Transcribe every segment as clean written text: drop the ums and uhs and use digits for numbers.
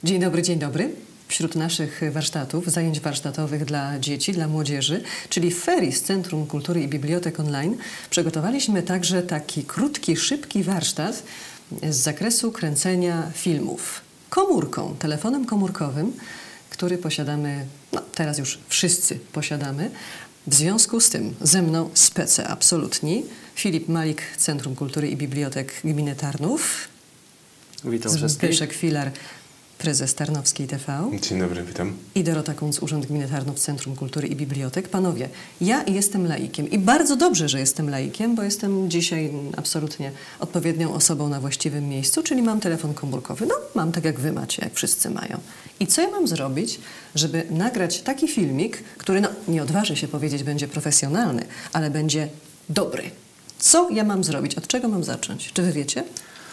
Dzień dobry, dzień dobry. Wśród naszych warsztatów, zajęć warsztatowych dla dzieci, dla młodzieży, czyli ferii z Centrum Kultury i Bibliotek Online, przygotowaliśmy także taki krótki, szybki warsztat z zakresu kręcenia filmów komórką, telefonem komórkowym, który posiadamy, no teraz już wszyscy posiadamy. W związku z tym ze mną spece absolutni. Filip Malik, Centrum Kultury i Bibliotek Gminy Tarnów. Witam wszystkich. Zbyszek Filar, prezes Tarnowskiej TV. Dzień dobry, witam. I Dorota Kunc, Urząd Gminy Tarnów, Centrum Kultury i Bibliotek. Panowie, ja jestem laikiem i bardzo dobrze, że jestem laikiem, bo jestem dzisiaj absolutnie odpowiednią osobą na właściwym miejscu, czyli mam telefon komórkowy. No, mam tak jak wy macie, jak wszyscy mają. I co ja mam zrobić, żeby nagrać taki filmik, który, no, nie odważę się powiedzieć, będzie profesjonalny, ale będzie dobry. Co ja mam zrobić? Od czego mam zacząć? Czy wy wiecie?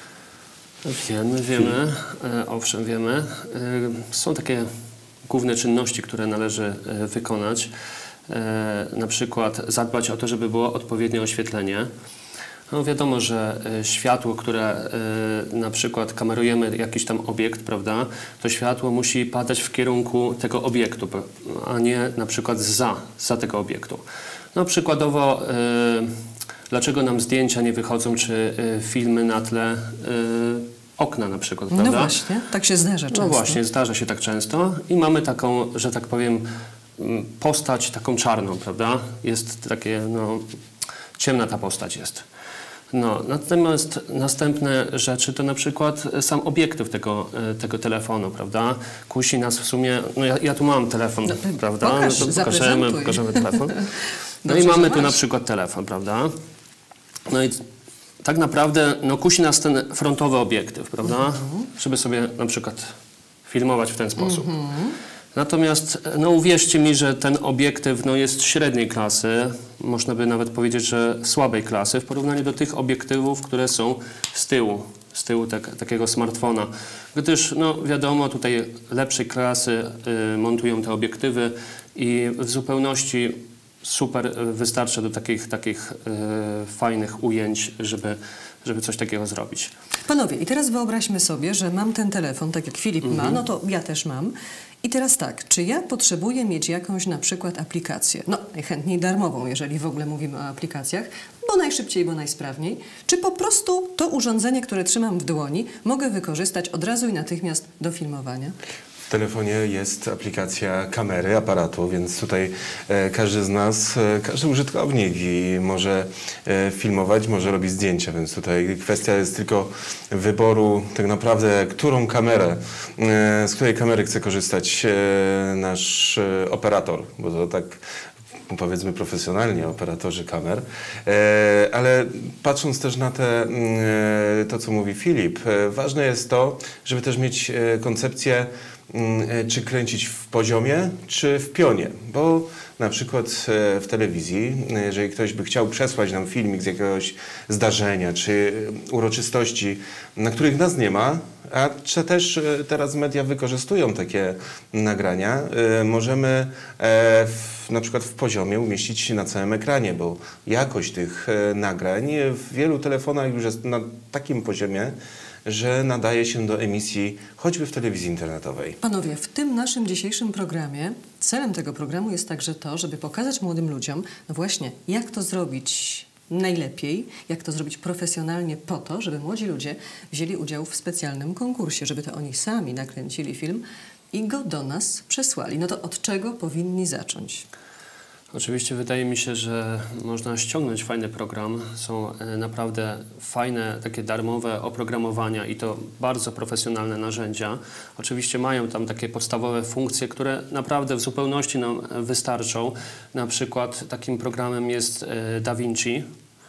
Wiemy, owszem wiemy. Są takie główne czynności, które należy wykonać. Na przykład zadbać o to, żeby było odpowiednie oświetlenie. No wiadomo, że światło, które na przykład kamerujemy jakiś tam obiekt, prawda, to światło musi padać w kierunku tego obiektu, a nie na przykład za tego obiektu. No przykładowo dlaczego nam zdjęcia nie wychodzą, czy filmy na tle okna na przykład, prawda? No właśnie, tak się zdarza często. No właśnie, zdarza się tak często i mamy taką, że tak powiem, postać taką czarną, prawda? Jest takie, no, ciemna ta postać jest. No, natomiast następne rzeczy to na przykład sam obiektyw tego telefonu, prawda? Kusi nas w sumie, no ja tu mam telefon, no, prawda? Pokaż, no to pokażemy telefon. No Dobrze, i mamy tu masz. na przykład telefon, prawda? No i tak naprawdę no, kusi nas ten frontowy obiektyw, prawda? Żeby sobie na przykład filmować w ten sposób. Natomiast no, uwierzcie mi, że ten obiektyw no, jest średniej klasy, można by nawet powiedzieć, że słabej klasy w porównaniu do tych obiektywów, które są z tyłu takiego smartfona. Gdyż no, wiadomo, tutaj lepszej klasy montują te obiektywy i w zupełności super wystarcza do takich fajnych ujęć, żeby coś takiego zrobić. Panowie, i teraz wyobraźmy sobie, że mam ten telefon, tak jak Filip ma, no to ja też mam. I teraz tak, czy ja potrzebuję mieć jakąś na przykład aplikację, no najchętniej darmową, jeżeli w ogóle mówimy o aplikacjach, bo najszybciej, bo najsprawniej, czy po prostu to urządzenie, które trzymam w dłoni, mogę wykorzystać od razu i natychmiast do filmowania? W telefonie jest aplikacja kamery, aparatu, więc tutaj każdy z nas, każdy użytkownik i może filmować, może robić zdjęcia, więc tutaj kwestia jest tylko wyboru tak naprawdę, z której kamery chce korzystać nasz operator, bo to tak powiedzmy profesjonalnie, operatorzy kamer, ale patrząc też na to, co mówi Filip, ważne jest to, żeby też mieć koncepcję, czy kręcić w poziomie, czy w pionie, bo na przykład w telewizji, jeżeli ktoś by chciał przesłać nam filmik z jakiegoś zdarzenia, czy uroczystości, na których nas nie ma, a też teraz media wykorzystują takie nagrania, możemy na przykład w poziomie umieścić się na całym ekranie, bo jakość tych nagrań w wielu telefonach już jest na takim poziomie, że nadaje się do emisji choćby w telewizji internetowej. Panowie, w tym naszym dzisiejszym programie, celem tego programu jest także to, żeby pokazać młodym ludziom, no właśnie, jak to zrobić najlepiej, jak to zrobić profesjonalnie po to, żeby młodzi ludzie wzięli udział w specjalnym konkursie, żeby to oni sami nakręcili film i go do nas przesłali. No to od czego powinni zacząć? Oczywiście wydaje mi się, że można ściągnąć fajny program. Są naprawdę fajne, takie darmowe oprogramowania i to bardzo profesjonalne narzędzia. Oczywiście mają tam takie podstawowe funkcje, które naprawdę w zupełności nam wystarczą. Na przykład takim programem jest DaVinci.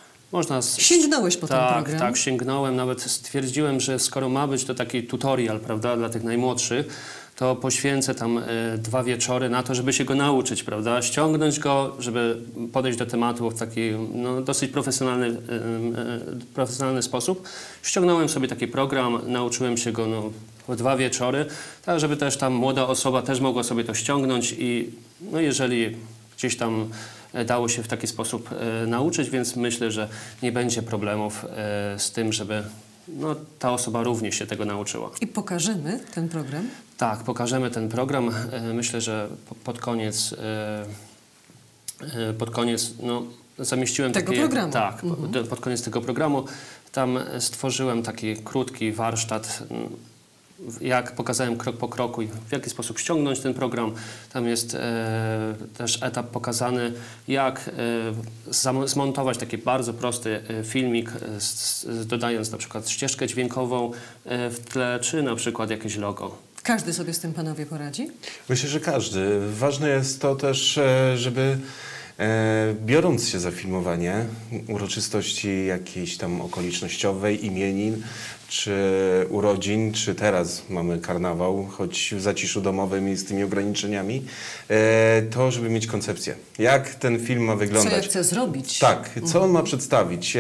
Sięgnąłeś po ten program? Tak, sięgnąłem. Nawet stwierdziłem, że skoro ma być to taki tutorial, prawda, dla tych najmłodszych, to poświęcę tam 2 wieczory na to, żeby się go nauczyć, prawda? Ściągnąć go, żeby podejść do tematu w taki no, dosyć profesjonalny sposób. Ściągnąłem sobie taki program, nauczyłem się go no, w 2 wieczory, tak żeby też tam młoda osoba też mogła sobie to ściągnąć i no, jeżeli gdzieś tam dało się w taki sposób nauczyć, więc myślę, że nie będzie problemów z tym, żeby no, ta osoba również się tego nauczyła. I pokażemy ten program? Tak, pokażemy ten program. Myślę, że pod koniec no, zamieściłem tego takie... programu. Tak, pod koniec tego programu. Tam stworzyłem taki krótki warsztat, jak pokazałem krok po kroku i w jaki sposób ściągnąć ten program. Tam jest też etap pokazany, jak zmontować taki bardzo prosty filmik, dodając na przykład ścieżkę dźwiękową w tle, czy na przykład jakieś logo. Każdy sobie z tym panowie poradzi? Myślę, że każdy. Ważne jest to też, żeby biorąc się za filmowanie uroczystości jakiejś tam okolicznościowej, imienin, czy urodzin, czy teraz mamy karnawał, choć w zaciszu domowym i z tymi ograniczeniami, to żeby mieć koncepcję. Jak ten film ma wyglądać? Co ja chcę zrobić? Tak, co on ma przedstawić?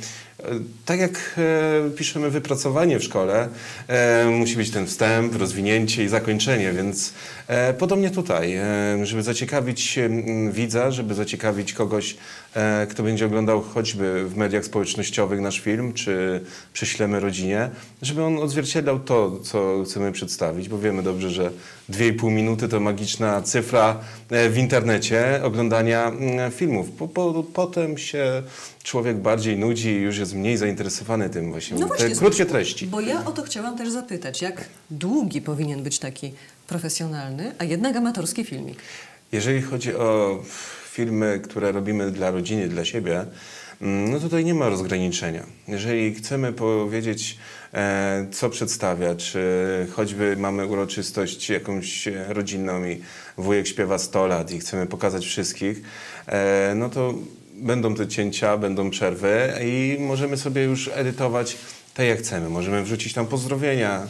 Tak jak piszemy wypracowanie w szkole, musi być ten wstęp, rozwinięcie i zakończenie, więc podobnie tutaj, żeby zaciekawić widza, żeby zaciekawić kogoś, kto będzie oglądał choćby w mediach społecznościowych nasz film, czy prześlemy rodzinie, żeby on odzwierciedlał to, co chcemy przedstawić, bo wiemy dobrze, że 2,5 minuty to magiczna cyfra w internecie oglądania filmów. Potem się człowiek bardziej nudzi i już jest mniej zainteresowany tym właśnie. No właśnie, te krótkie treści. Bo ja o to chciałam też zapytać, jak długi powinien być taki profesjonalny, a jednak amatorski filmik? Jeżeli chodzi o filmy, które robimy dla rodziny, dla siebie, no tutaj nie ma rozgraniczenia. Jeżeli chcemy powiedzieć, co przedstawia, czy choćby mamy uroczystość jakąś rodzinną i wujek śpiewa 100 lat i chcemy pokazać wszystkich, no to będą te cięcia, będą przerwy i możemy sobie już edytować tak jak chcemy. Możemy wrzucić tam pozdrowienia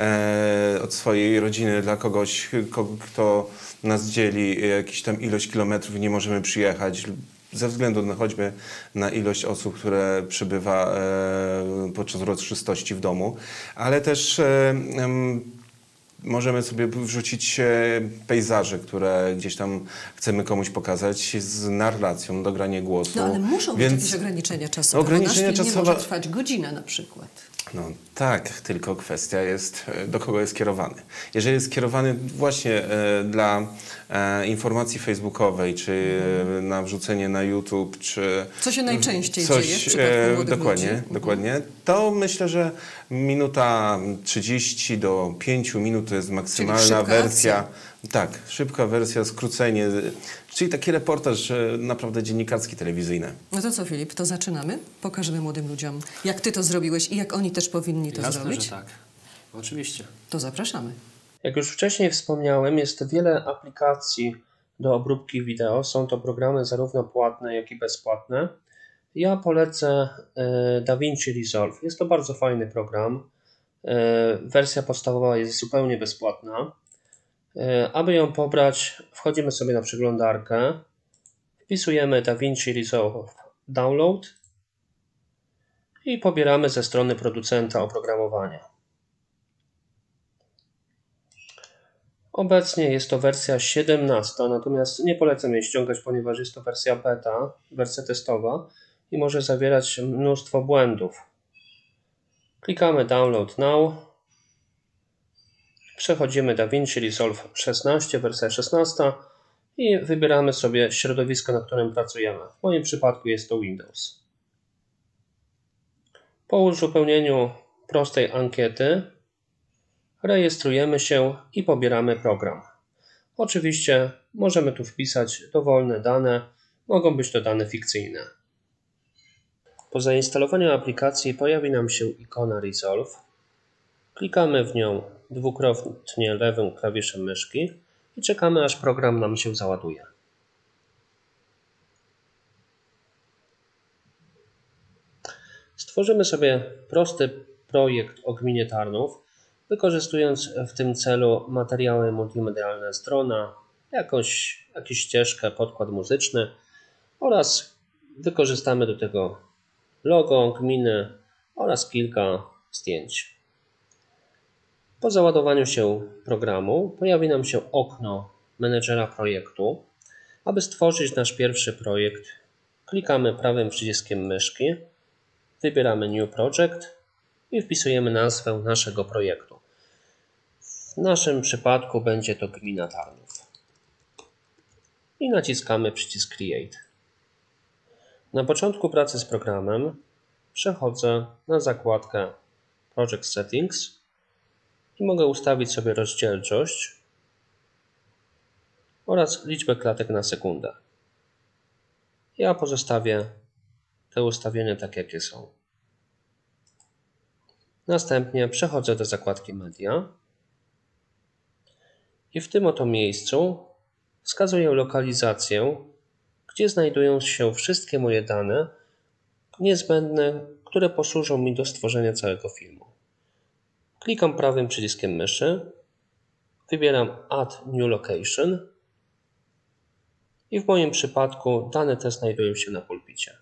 od swojej rodziny dla kogoś, kto nas dzieli jakiś tam ilość kilometrów i nie możemy przyjechać ze względu na choćby na ilość osób, które przybywa podczas uroczystości w domu, ale też możemy sobie wrzucić pejzaże, które gdzieś tam chcemy komuś pokazać z narracją, dogranie głosu. No ale muszą być jakieś ograniczenia czasowe, ograniczenia bo nasz film czasowe... nie może trwać godzinę na przykład. No tak, tylko kwestia jest, do kogo jest kierowany. Jeżeli jest kierowany właśnie dla informacji facebookowej, czy na wrzucenie na YouTube, czy... Co się najczęściej dzieje w przypadku młodych dokładnie, ludzi. dokładnie. To myślę, że minuta 30 do 5 minut to jest maksymalna wersja. Akcja. Tak, szybka wersja, skrócenie, czyli taki reportaż naprawdę dziennikarski, telewizyjny. No to co, Filip, to zaczynamy? Pokażemy młodym ludziom, jak ty to zrobiłeś i jak oni też powinni to Jasne, zrobić. że tak. Oczywiście. To zapraszamy. Jak już wcześniej wspomniałem, jest wiele aplikacji do obróbki wideo. Są to programy zarówno płatne, jak i bezpłatne. Ja polecę DaVinci Resolve. Jest to bardzo fajny program. Wersja podstawowa jest zupełnie bezpłatna. Aby ją pobrać, wchodzimy sobie na przeglądarkę, wpisujemy DaVinci Resolve Download i pobieramy ze strony producenta oprogramowania. Obecnie jest to wersja 17, natomiast nie polecam jej ściągać, ponieważ jest to wersja beta, wersja testowa i może zawierać mnóstwo błędów. Klikamy Download Now. Przechodzimy DaVinci Resolve 16, wersja 16 i wybieramy sobie środowisko, na którym pracujemy. W moim przypadku jest to Windows. Po uzupełnieniu prostej ankiety rejestrujemy się i pobieramy program. Oczywiście możemy tu wpisać dowolne dane, mogą być to dane fikcyjne. Po zainstalowaniu aplikacji pojawi nam się ikona Resolve. Klikamy w nią dwukrotnie lewym klawiszem myszki i czekamy, aż program nam się załaduje. Stworzymy sobie prosty projekt o gminie Tarnów, wykorzystując w tym celu materiały multimedialne z drona, jakąś ścieżkę, podkład muzyczny oraz wykorzystamy do tego logo gminy oraz kilka zdjęć. Po załadowaniu się programu pojawi nam się okno menedżera projektu. Aby stworzyć nasz pierwszy projekt, klikamy prawym przyciskiem myszki, wybieramy New Project i wpisujemy nazwę naszego projektu. W naszym przypadku będzie to gmina Tarnów. I naciskamy przycisk Create. Na początku pracy z programem przechodzę na zakładkę Project Settings i mogę ustawić sobie rozdzielczość oraz liczbę klatek na sekundę. Ja pozostawię te ustawienia tak, jakie są. Następnie przechodzę do zakładki Media i w tym oto miejscu wskazuję lokalizację, gdzie znajdują się wszystkie moje dane niezbędne, które posłużą mi do stworzenia całego filmu. Klikam prawym przyciskiem myszy, wybieram Add New Location i w moim przypadku dane te znajdują się na pulpicie.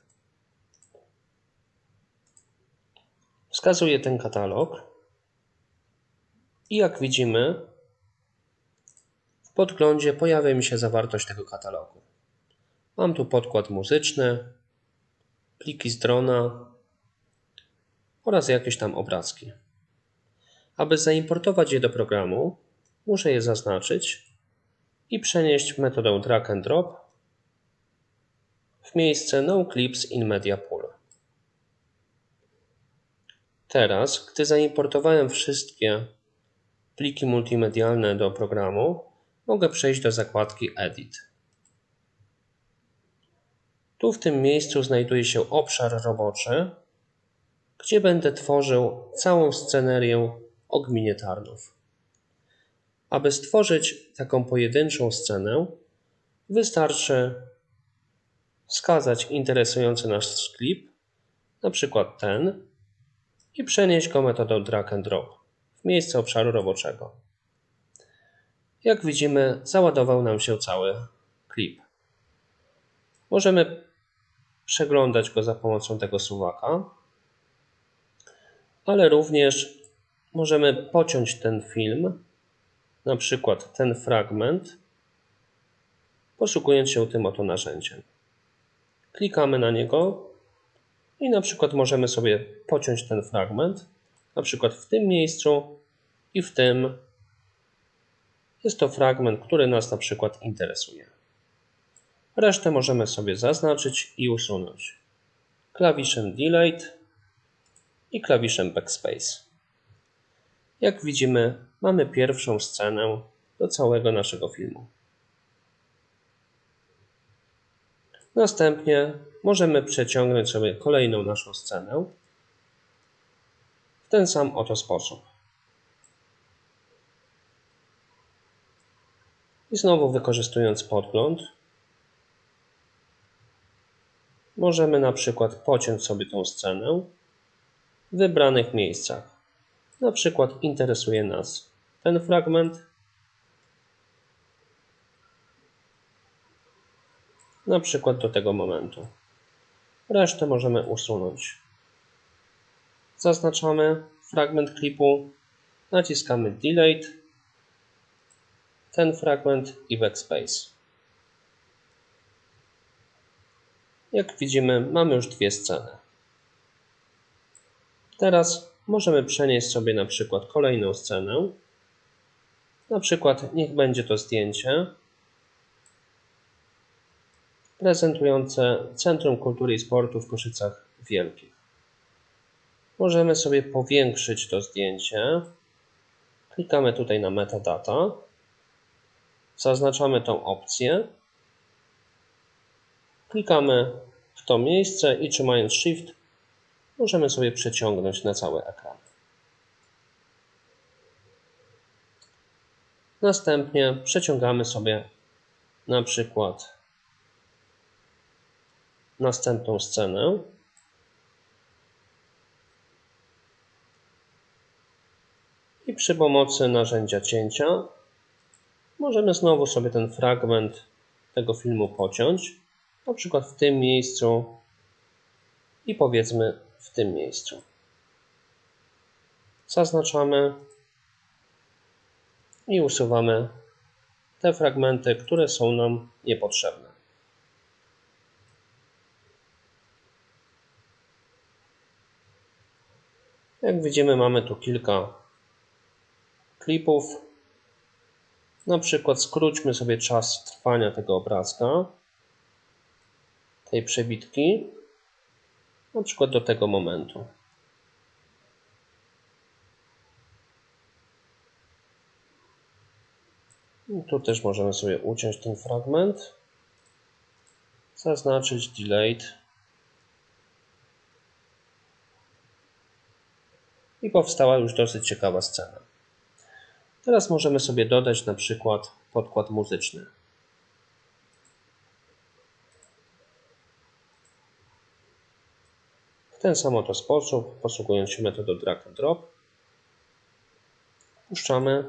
Wskazuję ten katalog i jak widzimy, w podglądzie pojawia mi się zawartość tego katalogu. Mam tu podkład muzyczny, pliki z drona oraz jakieś tam obrazki. Aby zaimportować je do programu, muszę je zaznaczyć i przenieść metodą drag and drop w miejsce No Clips in Media Pool. Teraz, gdy zaimportowałem wszystkie pliki multimedialne do programu, mogę przejść do zakładki Edit. Tu w tym miejscu znajduje się obszar roboczy, gdzie będę tworzył całą scenerię o gminie Tarnów. Aby stworzyć taką pojedynczą scenę, wystarczy wskazać interesujący nas klip, na przykład ten, i przenieść go metodą drag and drop w miejsce obszaru roboczego. Jak widzimy, załadował nam się cały klip. Możemy przeglądać go za pomocą tego suwaka, ale również możemy pociąć ten film, na przykład ten fragment, posługując się tym oto narzędziem. Klikamy na niego i na przykład możemy sobie pociąć ten fragment, na przykład w tym miejscu i w tym. Jest to fragment, który nas na przykład interesuje. Resztę możemy sobie zaznaczyć i usunąć klawiszem Delete i klawiszem Backspace. Jak widzimy, mamy pierwszą scenę do całego naszego filmu. Następnie możemy przeciągnąć sobie kolejną naszą scenę w ten sam oto sposób. I znowu wykorzystując podgląd, możemy na przykład pociąć sobie tą scenę w wybranych miejscach. Na przykład interesuje nas ten fragment, na przykład do tego momentu. Resztę możemy usunąć. Zaznaczamy fragment klipu, naciskamy Delete, ten fragment i Backspace. Jak widzimy, mamy już dwie sceny. Teraz możemy przenieść sobie na przykład kolejną scenę. Na przykład niech będzie to zdjęcie prezentujące Centrum Kultury i Sportu w Koszyczach Wielkich. Możemy sobie powiększyć to zdjęcie. Klikamy tutaj na Metadata. Zaznaczamy tą opcję. Klikamy w to miejsce i trzymając Shift możemy sobie przeciągnąć na cały ekran. Następnie przeciągamy sobie na przykład następną scenę. I przy pomocy narzędzia cięcia możemy znowu sobie ten fragment tego filmu pociąć, na przykład w tym miejscu i powiedzmy w tym miejscu. Zaznaczamy i usuwamy te fragmenty, które są nam niepotrzebne. Jak widzimy, mamy tu kilka klipów Na przykład skróćmy sobie czas trwania tego obrazka, tej przebitki, na przykład do tego momentu. I tu też możemy sobie uciąć ten fragment, zaznaczyć delayed i powstała już dosyć ciekawa scena. Teraz możemy sobie dodać na przykład podkład muzyczny. W ten sam oto sposób, posługując się metodą drag and drop, puszczamy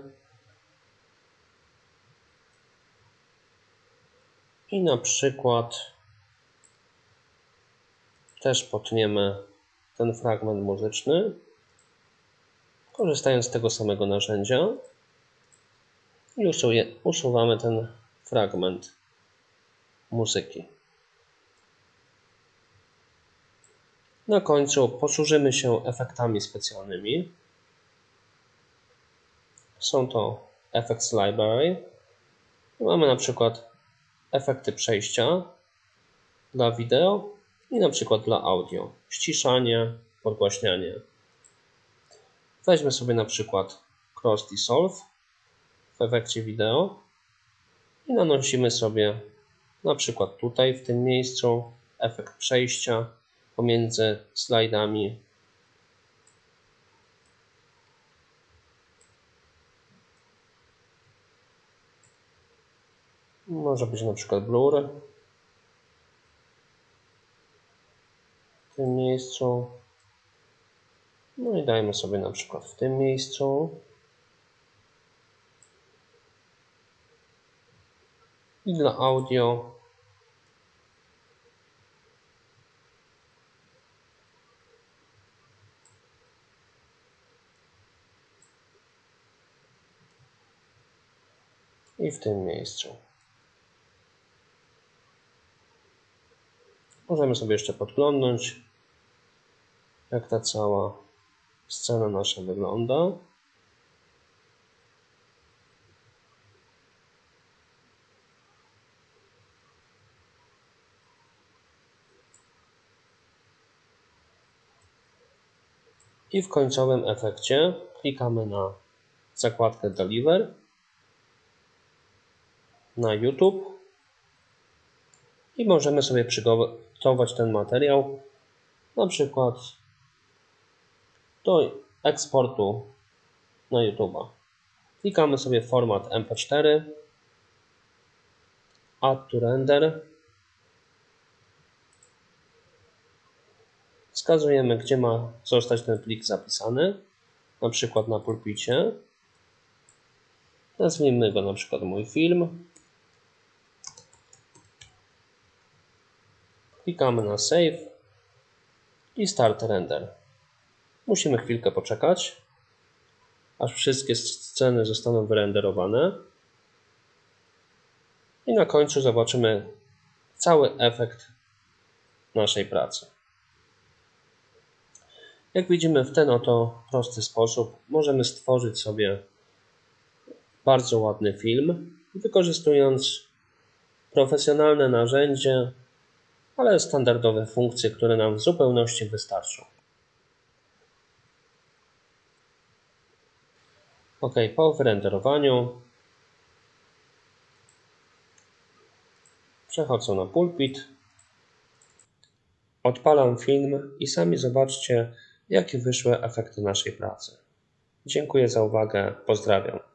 i na przykład też potniemy ten fragment muzyczny, korzystając z tego samego narzędzia i usuwamy ten fragment muzyki. Na końcu posłużymy się efektami specjalnymi. Są to Effects Library. Mamy na przykład efekty przejścia dla wideo i na przykład dla audio. Ściszanie, podgłaśnianie. Weźmy sobie na przykład Cross Dissolve w efekcie wideo i nanosimy sobie na przykład tutaj w tym miejscu efekt przejścia pomiędzy slajdami. Może być na przykład blur w tym miejscu. No i dajmy sobie na przykład w tym miejscu. I dla audio i w tym miejscu. Możemy sobie jeszcze podglądnąć, jak ta cała scena nasza wygląda. I w końcowym efekcie klikamy na zakładkę Deliver, na YouTube i możemy sobie przygotować ten materiał na przykład do eksportu na YouTube'a. Klikamy sobie w format MP4, Add to Render, wskazujemy, gdzie ma zostać ten plik zapisany, na przykład na pulpicie. Nazwijmy go na przykład mój film. Klikamy na Save i Start Render. Musimy chwilkę poczekać, aż wszystkie sceny zostaną wyrenderowane. I na końcu zobaczymy cały efekt naszej pracy. Jak widzimy, w ten oto prosty sposób możemy stworzyć sobie bardzo ładny film, wykorzystując profesjonalne narzędzie, ale standardowe funkcje, które nam w zupełności wystarczą. OK, po wyrenderowaniu przechodzę na pulpit, odpalam film i sami zobaczcie, jakie wyszły efekty naszej pracy. Dziękuję za uwagę, pozdrawiam.